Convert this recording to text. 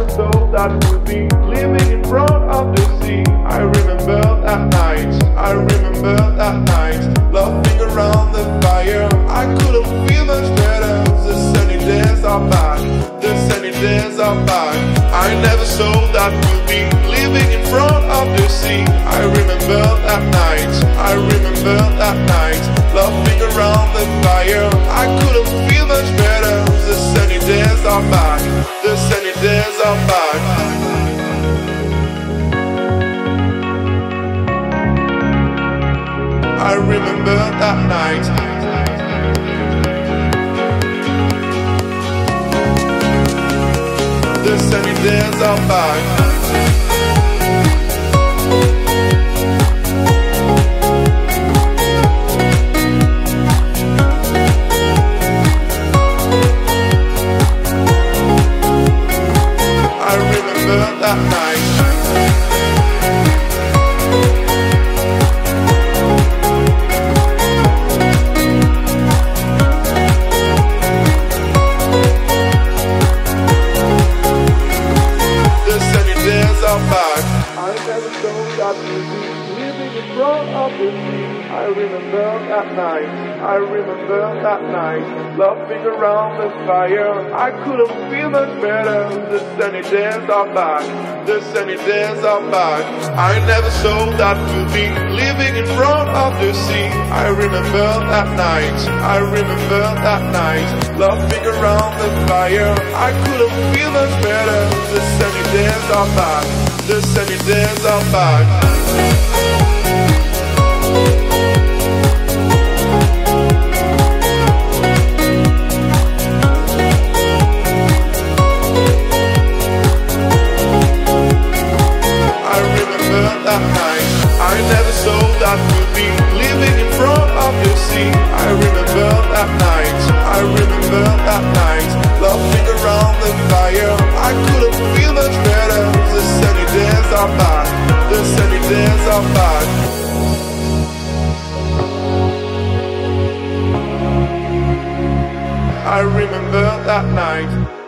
thought that we'd be living in front of the sea. I remember that night, I remember that night, laughing around the fire. I couldn't feel much better. The sunny days are back, the sunny days are back. I never thought that we'd be living in front of the sea. I remember that night, I remember that night, laughing around the fire. I couldn't feel much better. The sunny days are back, the sunny days are back. I remember that night. The sunny days are back. I remember that night. The sunny days are back. I never thought that we'd be living in front of the sea. I remember that night, I remember that night, laughing around the fire. I couldn't feel much better. The sunny days are back, the sunny days are back. I never thought that we'd be living in front of the sea. I remember that night, I remember that night, laughing around the fire. I couldn't feel much better. The sunny days are back, the sunny days are back. That night, I never thought that we'd be living in front of the sea. I remember that night, I remember that night, laughing around the fire. I couldn't feel much better. The sunny days are back, the sunny days are back. I remember that night.